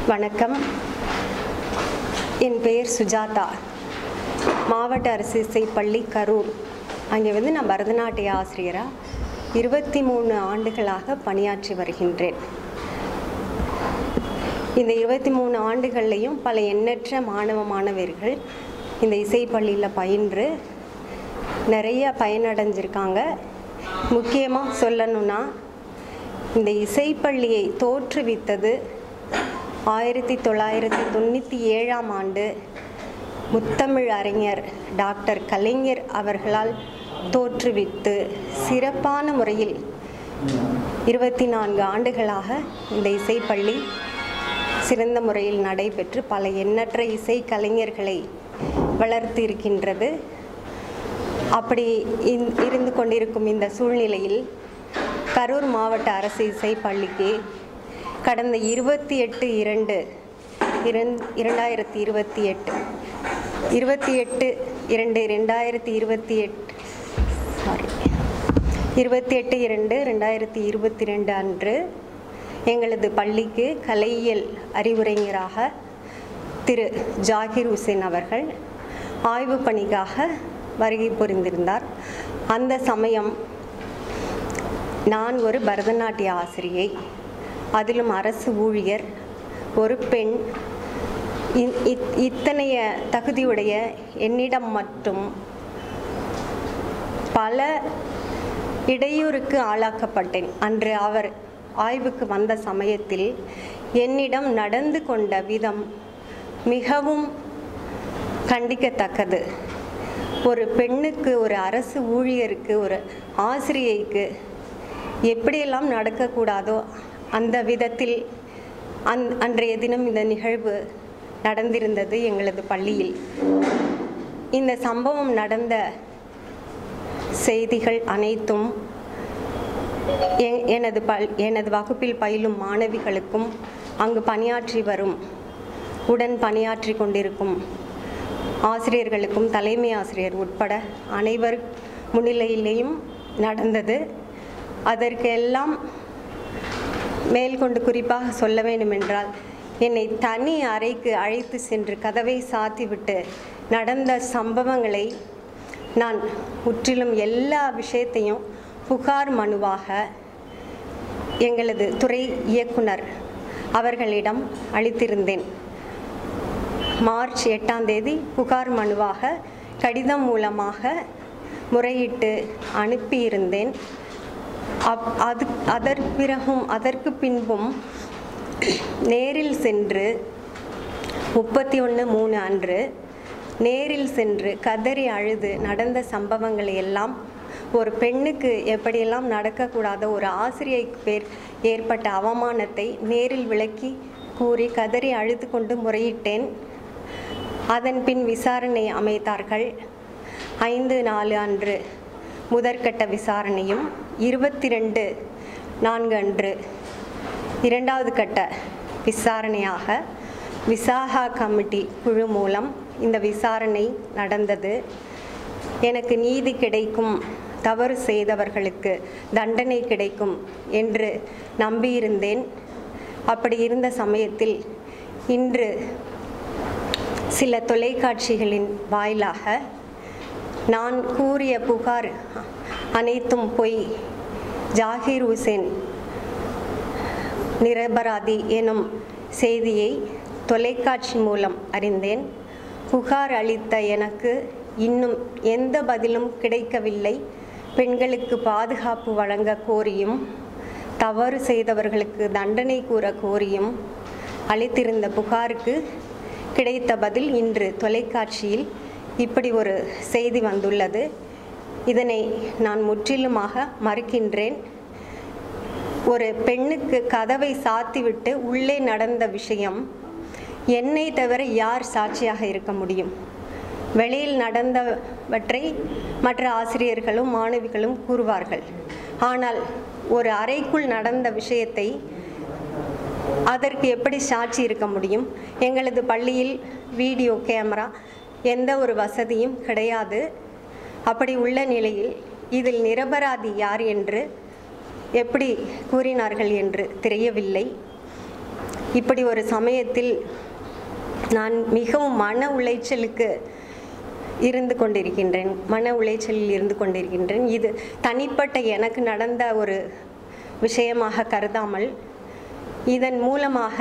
வணக்கம். என் பெயர் சுஜாதா. மாவட்ட அரசு இசைப்பள்ளி கரூர். அங்கே நான் பரதநாட்டிய ஆசிரியராக 23 ஆண்டுகளாக பணியாற்றி வருகின்றேன். இந்த 23 ஆண்டுகள்லையும் பல எண்ணற்ற மாணவ மாணவர்கள் இந்த இசைப்பள்ளியில் பயின்று நிறைய பயனடைஞ்சிருக்காங்க. முக்கியமாக சொல்லணும்னா, இந்த இசைப்பள்ளியை தோற்றுவித்தது 1997ஆம் ஆண்டு முத்தமிழ் அறிஞர் டாக்டர் கலைஞர் அவர்களால் தோற்றுவித்து சிறப்பான முறையில் 24 ஆண்டுகளாக இந்த இசைப்பள்ளி சிறந்த முறையில் நடைபெற்று பல எண்ணற்ற இசை கலைஞர்களை வளர்த்து இருக்கின்றது. அப்படி இருந்து கொண்டிருக்கும் இந்த சூழ்நிலையில் கரூர் மாவட்ட அரசு இசைப்பள்ளிக்கு கடந்த 28/2/2022 அன்று எங்களது பள்ளிக்கு கலையியல் அறிவுரைஞராக திரு ஜாகிர் ஹுசேன் அவர்கள் ஆய்வு பணிக்காக வருகை புரிந்திருந்தார். அந்த சமயம் நான் ஒரு பரதநாட்டிய ஆசிரியை, அதிலும் அரசு ஊழியர், ஒரு பெண், இத்தனைய தகுதியுடைய என்னிடம் மட்டும் பல இடையூறுக்கு ஆளாக்கப்பட்டேன். அன்று அவர் ஆய்வுக்கு வந்த சமயத்தில் என்னிடம் நடந்து கொண்ட விதம் மிகவும் கண்டிக்கத்தக்கது. ஒரு பெண்ணுக்கு, ஒரு அரசு ஊழியருக்கு, ஒரு ஆசிரியைக்கு எப்படியெல்லாம் நடக்கக்கூடாதோ அந்த விதத்தில் அன்றைய தினம் இந்த நிகழ்வு நடந்திருந்தது எங்களது பள்ளியில். இந்த சம்பவம் நடந்த செய்திகள் அனைத்தும் எனது வகுப்பில் பயிலும் மாணவிகளுக்கும் அங்கு பணியாற்றி வரும் உடன் பணியாற்றி கொண்டிருக்கும் ஆசிரியர்களுக்கும் தலைமை ஆசிரியர் உட்பட அனைவர் முன்னிலையிலேயும் நடந்தது. அதற்கெல்லாம் மேல்கொண்டு குறிப்பாக சொல்ல வேண்டுமென்றால், என்னை தனி அறைக்கு அழைத்து சென்று கதவை சாத்திவிட்டு நடந்த சம்பவங்களை நான் முற்றிலும் எல்லா விஷயத்தையும் புகார் மனுவாக எங்களது துறை இயக்குனர் அவர்களிடம் அளித்திருந்தேன். மார்ச் 8ஆம் தேதி புகார் மனுவாக கடிதம் மூலமாக முறையிட்டு அனுப்பியிருந்தேன். அதற்கு பின்பும் நேரில் சென்று 31/3 அன்று நேரில் சென்று கதறி அழுது நடந்த சம்பவங்களை எல்லாம், ஒரு பெண்ணுக்கு எப்படியெல்லாம் நடக்கக்கூடாத ஒரு ஆசிரியைக்கு ஏற்பட்ட அவமானத்தை நேரில் விளக்கி கூறி கதறி அழுது கொண்டு முறையிட்டேன். அதன் பின் விசாரணை அமைத்தார்கள். 5/4 அன்று முதற்கட்ட விசாரணையும், 22/4 அன்று இரண்டாவது கட்ட விசாரணையாக விசாகா கமிட்டி குழு மூலம் இந்த விசாரணை நடந்தது. எனக்கு நீதி கிடைக்கும், தவறு செய்தவர்களுக்கு தண்டனை கிடைக்கும் என்று நம்பியிருந்தேன். அப்படி இருந்த சமயத்தில் இன்று சில தொலைக்காட்சிகளின் வாயிலாக நான் கூறிய புகார் அனைத்தும் பொய், ஜாகிர் ஹுசேன் நிரபராதி எனும் செய்தியை தொலைக்காட்சி மூலம் அறிந்தேன். புகார் அளித்த எனக்கு இன்னும் எந்த பதிலும் கிடைக்கவில்லை. பெண்களுக்கு பாதுகாப்பு வழங்க கோரியும், தவறு செய்தவர்களுக்கு தண்டனை கூற கோரியும் அளித்திருந்த புகாருக்கு கிடைத்த பதில் இன்று தொலைக்காட்சியில் இப்படி ஒரு செய்தி வந்துள்ளது. இதனை நான் முற்றிலுமாக மறுக்கின்றேன். ஒரு பெண்ணுக்கு கதவை சாத்திவிட்டு உள்ளே நடந்த விஷயம் என்னை தவிர யார் சாட்சியாக இருக்க முடியும்? வெளியில் நடந்தவற்றை மற்ற ஆசிரியர்களும் மாணவிகளும் கூறுவார்கள். ஆனால் ஒரு அறைக்குள் நடந்த விஷயத்தை அதற்கு எப்படி சாட்சி இருக்க முடியும்? எங்களது பள்ளியில் வீடியோ கேமரா எந்த ஒரு வசதியும் கிடையாது. அப்படி உள்ள நிலையில் இதில் நிரபராதி யார் என்று எப்படி கூறினார்கள் என்று தெரியவில்லை. இப்படி ஒரு சமயத்தில் நான் மிகவும் மன உளைச்சலில் இருந்து கொண்டிருக்கின்றேன். இது தனிப்பட்ட எனக்கு நடந்த ஒரு விஷயமாக கருதாமல் இதன் மூலமாக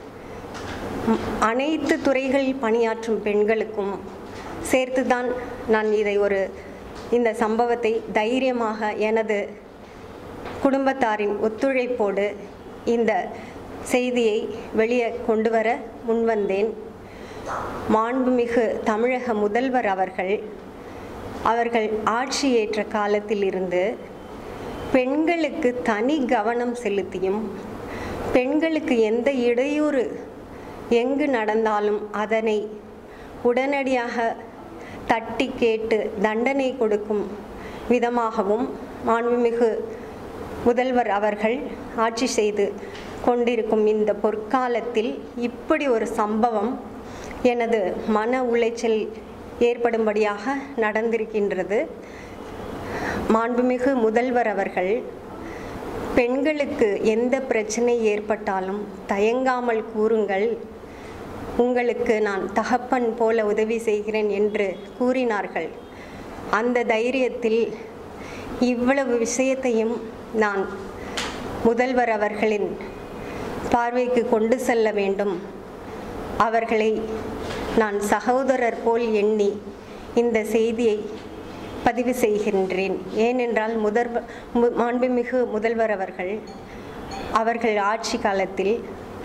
அனைத்து துறைகளில் பணியாற்றும் பெண்களுக்கும் சேர்த்துதான் நான் இந்த சம்பவத்தை தைரியமாக எனது குடும்பத்தாரின் ஒத்துழைப்போடு இந்த செய்தியை வெளியே கொண்டு வர முன்வந்தேன். மாண்புமிகு தமிழக முதல்வர் அவர்கள் ஆட்சி ஏற்ற காலத்திலிருந்து பெண்களுக்கு தனி கவனம் செலுத்தியும் பெண்களுக்கு எந்த இடையூறு எங்கு நடந்தாலும் அதனை உடனடியாக தட்டி கேட்டு தண்டனை கொடுக்கும் விதமாகவும் மாண்புமிகு முதல்வர் அவர்கள் ஆட்சி செய்து கொண்டிருக்கும் இந்த பொற்காலத்தில் இப்படி ஒரு சம்பவம் எனது மன உளைச்சல் ஏற்படும்படியாக நடந்திருக்கின்றது. மாண்புமிகு முதல்வர் அவர்கள் பெண்களுக்கு எந்த பிரச்சனை ஏற்பட்டாலும் தயங்காமல் கூறுங்கள், உங்களுக்கு நான் தகப்பன் போல உதவி செய்கிறேன் என்று கூறினார்கள். அந்த தைரியத்தில் இவ்வளவு விஷயத்தையும் நான் முதல்வர் அவர்களின் பார்வைக்கு கொண்டு செல்ல வேண்டும். அவர்களை நான் சகோதரர் போல் எண்ணி இந்த செய்தியை பதிவு செய்கின்றேன். ஏனென்றால் மாண்புமிகு முதல்வர் அவர்கள் ஆட்சி காலத்தில்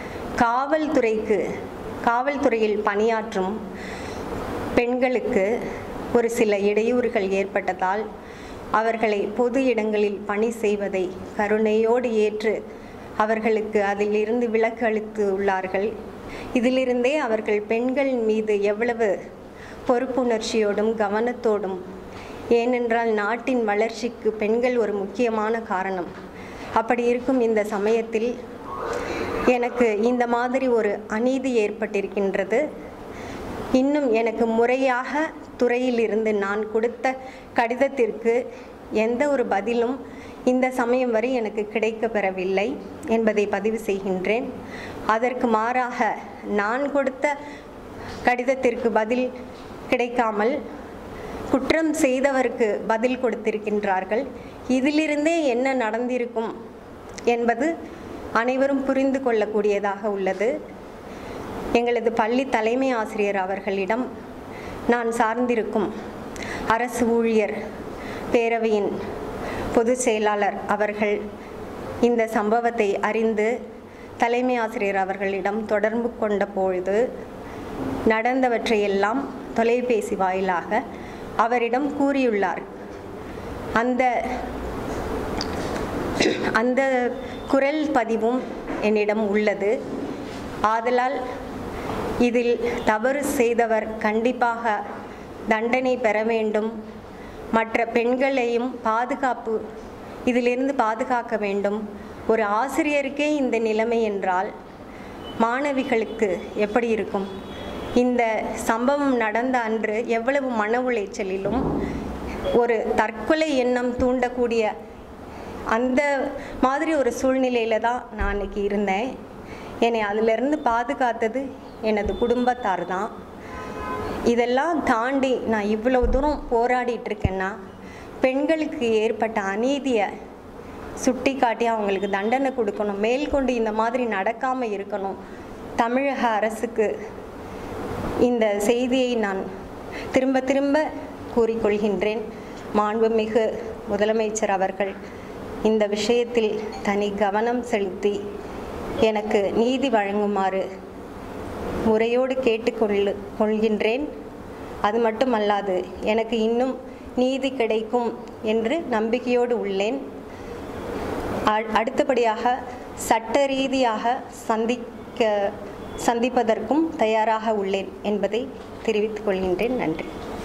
காவல்துறையில் பணியாற்றும் பெண்களுக்கு ஒரு சில இடையூறுகள் ஏற்பட்டதால் அவர்களை பொது இடங்களில் பணி செய்வதை கருணையோடு ஏற்று அவர்களுக்கு அதிலிருந்து விலக்கு அளித்து உள்ளார்கள். இதிலிருந்தே அவர்கள் பெண்கள் மீது எவ்வளவு பொறுப்புணர்ச்சியோடும் கவனத்தோடும், ஏனென்றால் நாட்டின் வளர்ச்சிக்கு பெண்கள் ஒரு முக்கியமான காரணம். அப்படி இருக்கும் இந்த சமயத்தில் எனக்கு இந்த மாதிரி ஒரு அநீதி ஏற்பட்டிருக்கின்றது. இன்னும் எனக்கு முறையாக துறையிலிருந்து நான் கொடுத்த கடிதத்திற்கு எந்த ஒரு பதிலும் இந்த சமயம் வரை எனக்கு கிடைக்கப்பெறவில்லை என்பதை பதிவு செய்கின்றேன். அதற்கு மாறாக நான் கொடுத்த கடிதத்திற்கு பதில் கிடைக்காமல் குற்றம் செய்தவருக்கு பதில் கொடுத்திருக்கின்றார்கள். இதிலிருந்தே என்ன நடந்திருக்கும் என்பது அனைவரும் புரிந்து கொள்ளக்கூடியதாக உள்ளது. எங்களது பள்ளி தலைமை ஆசிரியர் அவர்களிடம் நான் சார்ந்திருக்கும் அரசு ஊழியர் பேரவையின் பொதுச் செயலாளர் அவர்கள் இந்த சம்பவத்தை அறிந்து தலைமை ஆசிரியர் அவர்களிடம் தொடர்பு கொண்ட பொழுது நடந்தவற்றையெல்லாம் தொலைபேசி வாயிலாக அவரிடம் கூறியுள்ளார். அந்த குரல் பதிவும் என்னிடம் உள்ளது. ஆதலால் இதில் தவறு செய்தவர் கண்டிப்பாக தண்டனை பெற வேண்டும். மற்ற பெண்களையும் இதிலிருந்து பாதுகாக்க வேண்டும். ஒரு ஆசிரியருக்கே இந்த நிலைமை என்றால் மாணவிகளுக்கு எப்படி இருக்கும்? இந்த சம்பவம் நடந்த அன்று எவ்வளவு மன உளைச்சலிலும் ஒரு தற்கொலை எண்ணம் தூண்டக்கூடிய அந்த மாதிரி ஒரு சூழ்நிலையில் தான் நான் அன்றைக்கி இருந்தேன். என்னை அதிலிருந்து பாதுகாத்தது எனது குடும்பத்தார் தான். இதெல்லாம் தாண்டி நான் இவ்வளவு தூரம் போராடிட்டு இருக்கேன்னா பெண்களுக்கு ஏற்பட்ட அநீதியை சுட்டி காட்டி அவங்களுக்கு தண்டனை கொடுக்கணும். மேற்கொண்டு இந்த மாதிரி நடக்காமல் இருக்கணும். தமிழக அரசுக்கு இந்த செய்தியை நான் திரும்ப திரும்ப கூறிக்கொள்கின்றேன். மாண்புமிகு முதலமைச்சர் அவர்கள் இந்த விஷயத்தில் தனி கவனம் செலுத்தி எனக்கு நீதி வழங்குமாறு முறையோடு கேட்டுக்கொள்கின்றேன். அது மட்டுமல்லாது எனக்கு இன்னும் நீதி கிடைக்கும் என்று நம்பிக்கையோடு உள்ளேன். அடுத்தபடியாக சட்ட ரீதியாக சந்திப்பதற்கும் தயாராக உள்ளேன் என்பதை தெரிவித்துக் கொள்கின்றேன். நன்றி.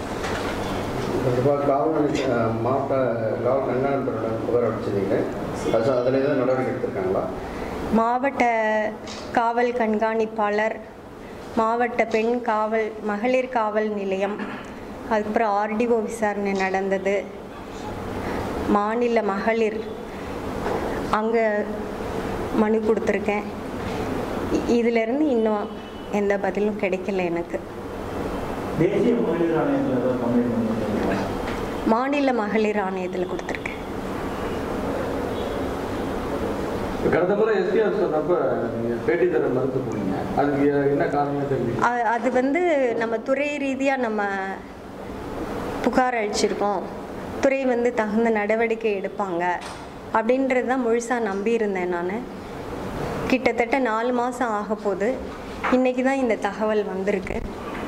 மாவட்ட காவல் கண்காணிப்பாளர், மாவட்ட பெண் மகளிர் காவல் நிலையம், அதுக்கப்புறம் ஆர்டிஓ விசாரணை நடந்தது. மாநில மகளிர் அங்கே மனு கொடுத்துருக்கேன். இதிலிருந்து இன்னும் எந்த பதிலும் கிடைக்கல எனக்கு. தேசிய மகளிர் ஆணையத்தில் ஏதாவது கம்ப்ளைண்ட் பண்ணுறீங்களா? மாநில மகளிர் ஆணையத்தில் கொடுத்துருக்கேன். கடந்த முறை எஸ்பிஆர் சொன்னப்ப நீங்கள் பேட்டி தர மறுத்து போனீங்க, அதுக்கு என்ன காரணம் தெரியும்? அது வந்து நம்ம துறை ரீதியாக நம்ம புகார் அளிச்சிருக்கோம், துறை வந்து தகுந்த நடவடிக்கை எடுப்பாங்க அப்படின்றது தான் முழுசாக நம்பியிருந்தேன் நான். கிட்டத்தட்ட 4 மாதம் ஆக போகுது. இன்றைக்கி தான் இந்த தகவல் வந்திருக்கு.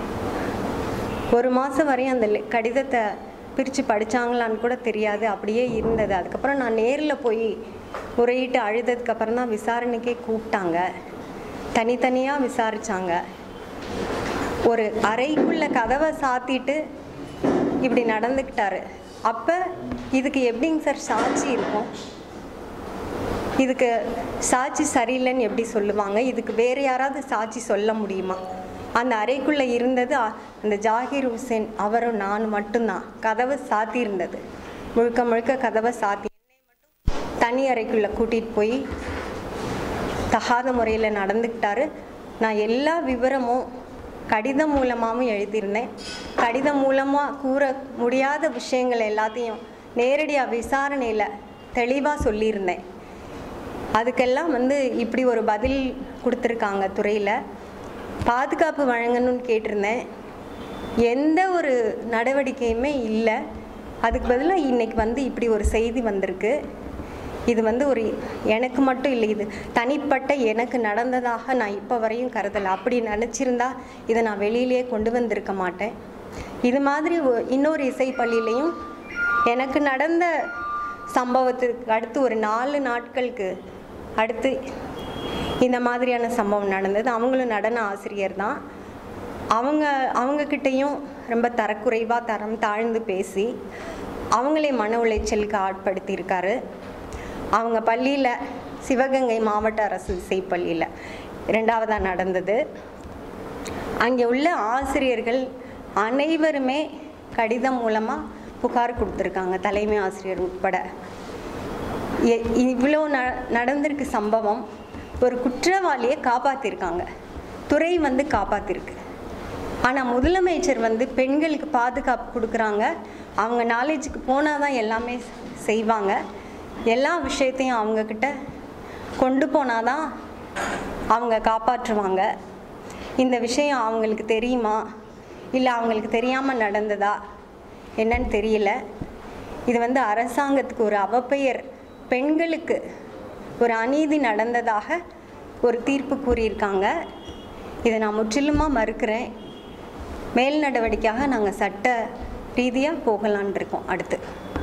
1 மாதம் வரையும் அந்த கடிதத்தை பிரித்து படித்தாங்களான்னு கூட தெரியாது, அப்படியே இருந்தது. அதுக்கப்புறம் நான் நேரில் போய் முறையிட்டு அழுததுக்கப்புறம் தான் விசாரணைக்கே கூப்பிட்டாங்க. தனித்தனியாக விசாரித்தாங்க. ஒரு அறைக்குள்ளே கதவை சாத்திட்டு இப்படி நடந்துக்கிட்டாரு. அப்போ இதுக்கு எப்படிங்க சார் சாட்சி இருக்கும்? இதுக்கு சாட்சி சரியில்லைன்னு எப்படி சொல்லுவாங்க? இதுக்கு வேறு யாராவது சாட்சி சொல்ல முடியுமா? அந்த அறைக்குள்ளே இருந்தது அந்த ஜாகிர் ஹுசேன் அவரும் நான் மட்டும்தான். கதவை சாத்தி இருந்தது, முழுக்க முழுக்க கதவை சாத்தி. என்னை மட்டும் தனி அறைக்குள்ளே கூட்டிகிட்டு போய் தகாத முறையில் நடந்துக்கிட்டாரு. நான் எல்லா விவரமும் கடிதம் மூலமாகவும் எழுதியிருந்தேன். கடிதம் மூலமாக கூற முடியாத விஷயங்கள் எல்லாத்தையும் நேரடியாக விசாரணையில் தெளிவாக சொல்லியிருந்தேன். அதுக்கெல்லாம் வந்து இப்படி ஒரு பதில் கொடுத்துருக்காங்க. துறையில் பாதுகாப்பு வழங்கணும்னு கேட்டிருந்தேன், எந்த ஒரு நடவடிக்கையுமே இல்லை. அதுக்கு பதிலாக இன்றைக்கி வந்து இப்படி ஒரு செய்தி வந்திருக்கு. இது வந்து ஒரு எனக்கு மட்டும் இல்லை, இது தனிப்பட்ட எனக்கு நடந்ததாக நான் இப்போ வரையும் கருதலை. அப்படி நினச்சிருந்தா இதை நான் வெளியிலே கொண்டு வந்திருக்க மாட்டேன். இது மாதிரி இன்னொரு இசைப்பள்ளியிலையும் எனக்கு நடந்த சம்பவத்துக்கு அடுத்து ஒரு 4 நாட்களுக்கு அடுத்து இந்த மாதிரியான சம்பவம் நடந்தது. அவங்களும் நடன ஆசிரியர் தான். அவங்கக்கிட்டையும் ரொம்ப தரக்குறைவாக தரம் தாழ்ந்து பேசி அவங்களே மன உளைச்சலுக்கு ஆட்படுத்தியிருக்காரு. அவங்க பள்ளியில் சிவகங்கை மாவட்ட அரசு இசைப்பள்ளியில் 2வதாக நடந்தது. அங்கே உள்ள ஆசிரியர்கள் அனைவருமே கடிதம் மூலமாக புகார் கொடுத்துருக்காங்க, தலைமை ஆசிரியர் உட்பட. இவ்வளோ நடந்திருக்கு சம்பவம். ஒரு குற்றவாளியை காப்பாற்றிருக்காங்க, துறை வந்து காப்பாற்றிருக்கு. ஆனால் முதலமைச்சர் வந்து பெண்களுக்கு பாதுகாப்பு கொடுக்குறாங்க, அவங்க நாலேஜுக்கு போனால் தான் எல்லாமே செய்வாங்க, எல்லா விஷயத்தையும் அவங்கக்கிட்ட கொண்டு போனால் தான் அவங்க காப்பாற்றுவாங்க. இந்த விஷயம் அவங்களுக்கு தெரியுமா இல்லை அவங்களுக்கு தெரியாமல் நடந்ததா என்னன்னு தெரியல. இது வந்து அரசாங்கத்துக்கு ஒரு அவப்பெயர், பெண்களுக்கு ஒரு அநீதி நடந்ததாக ஒரு தீர்ப்பு கூறியிருக்காங்க. இதை நான் முற்றிலுமாக மறுக்கிறேன். மேல் நடவடிக்கையாக நாங்கள் சட்ட ரீதியாக போகலான் இருக்கோம் அடுத்து.